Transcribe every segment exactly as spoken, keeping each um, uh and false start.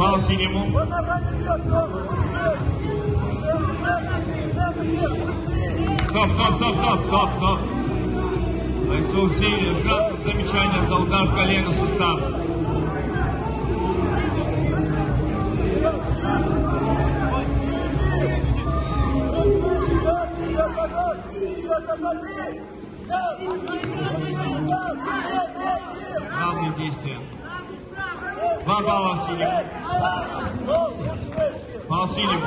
Бал синему. Стоп, стоп, стоп, стоп, стоп, стоп. Бойцу синий, красное замечание за удар в колено, сустав. Главные действия. Два балла синему. Бал синему.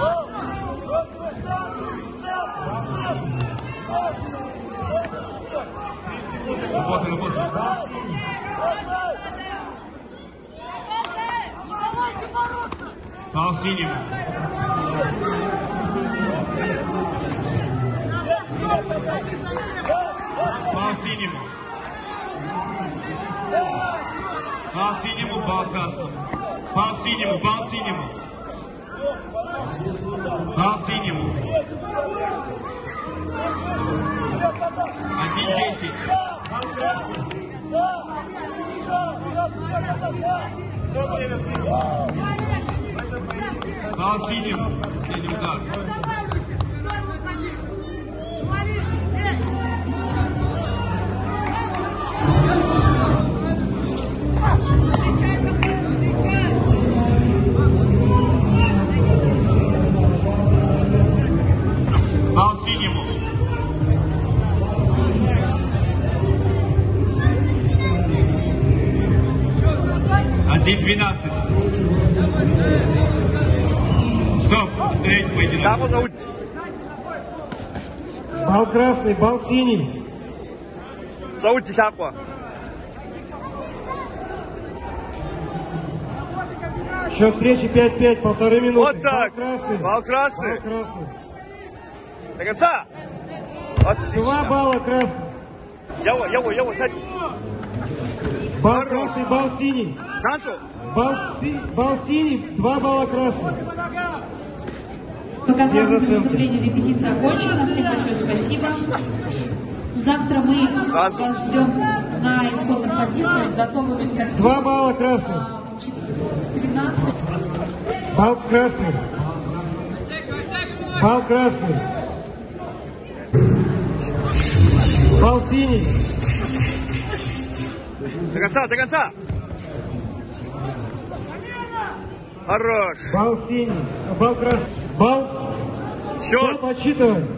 Работа, работа. Бал синему. Бал синему. Бал синему, бал красному. Бал синему, бал синему. Бал синему. Один десять. Бал синему. Последний удар. Бал синему. Один двенадцать. Стоп, смотрите, поединок. Бал красный, бал синий. Зовут Шапку. Счет встречи пять пять, полторы минуты. Вот так. Бал красный. Бал красный. Бал красный. До конца. Отлично. Два балла красный. Яво, яво, яво, сядь. Бал Хорош. красный, бал синий. Санчо. Бал, си... бал синий, два балла красный. Показательное выступление, репетиция окончена. Всем большое спасибо. Завтра мы Сразу. вас ждем на исходных позициях, готовыми в костюмах. Два балла красный. В тринадцать. Бал красный. Бал красный. Бал синий. До конца, до конца. Хорош. Бал синий. Бал красный. Бал. Счет. Подсчитывай.